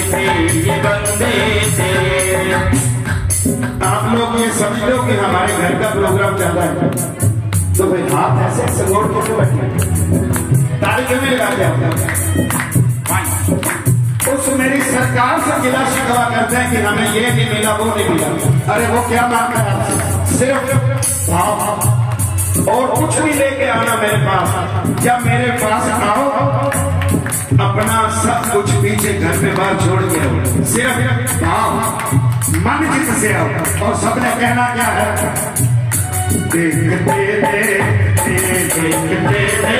से ये बंदे तेरे। आप लोग ये समझ लो कि हमारे घर का प्रोग्राम चल रहा है, तो भाई हाथ ऐसे सगोड़ के बैठे ताली क्यों नहीं लगाते आप? उस मेरी सरकार से गिला शिकवा करते हैं कि हमें ये नहीं मिला वो नहीं मिला। अरे वो क्या मांगता है आपसे? सिर्फ भाव और कुछ भी लेके आना मेरे पास। जब मेरे पास आओ अपना सब कुछ पीछे घर में बाहर छोड़ के आओ, सिर्फ भाव मन चित से आओ। और सबने कहना क्या है? देखते देखते देखते देखते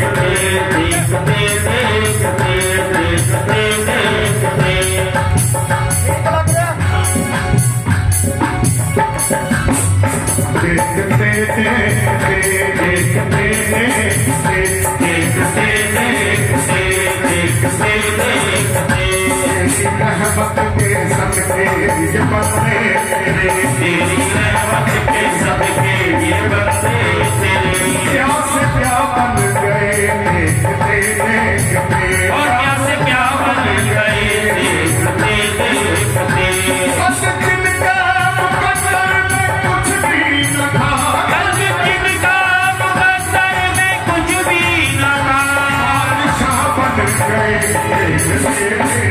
रहमत के सबके ये बंदे तेरे, तेरी रहमत के सबके ये बंदे तेरे। क्या से क्या बन गए देखते देखते, और क्या से क्या बन गए देखते देखते। बस जिनका मुकद्दर में कुछ भी न था, बस जिनका मुकद्दर में कुछ भी न था, बादशाह बन गए देखते देखते।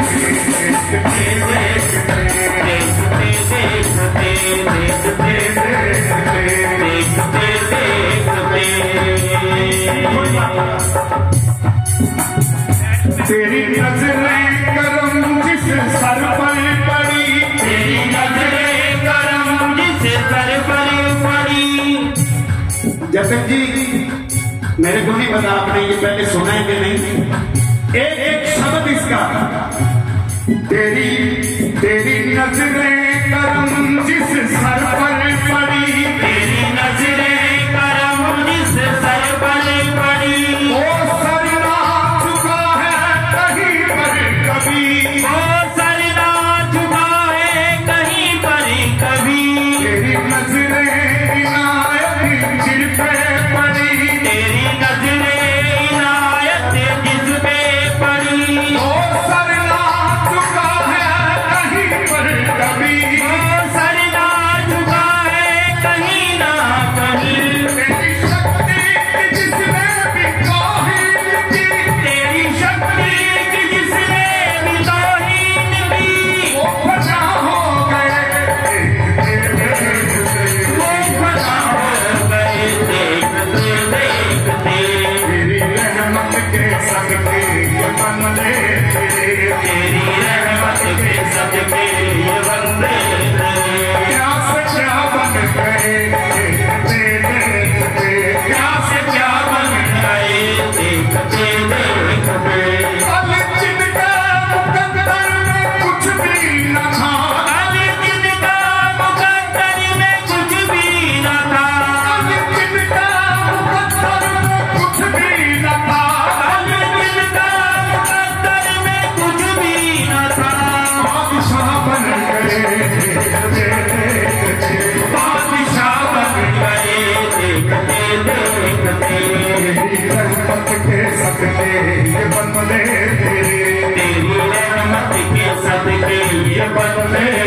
तेरी नजरें करम जिस सर पर पड़ी, तेरी नजरें करम जिस सर पर पड़ी। जतन जी मेरे को नहीं पता आपने ये पहले सुना है कि नहीं, एक एक शब्द इसका। तेरी तेरी नजरें करम जिस सर पर पड़ी, तेरी नजरें करम जिस सर पर पड़ी। वो सर ना झुका है कहीं पर कभी, वो सर ना झुका है कहीं पर कभी। तेरी नजरें इनायत जिस पे पड़ी, तेरी नजरें इनायत जिस पे पड़ी। वो सर ना झुका है कहीं पर कभी, वो सर ना झुका है कहीं ना कहीं। तेरी शक्ति जिसने भी तौहीन की, तेरी शक्ति जिसने भी तौहीन की, वो फना हो गए वो फना हो गए देखते देखते। तेरी रहमत के सदके ये बंदे तेरे, तेरी रहमत के सदके ये बंदे तेरे। क्या से क्या बन गए देखते देखते, क्या से क्या बन गए देखते देखते। अल जिनका मुकद्दर में कुछ भी न था, अल जिनका मुकद्दर में कुछ भी न था, अल जिनका मुकद्दर में कुछ भी न था, अल जिनका मुकद्दर में कुछ भी न था। बादशाह बन गए देखते देखते, बादशाह बन गए देखते देखते। तेरी रहमत के सदके ये बंदे तेरे, तेरी रहमत के सदके ये बंदे